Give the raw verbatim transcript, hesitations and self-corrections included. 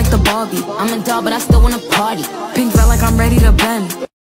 like the Barbie. I'm a doll, but I still wanna party. Pink felt like I'm ready to bend.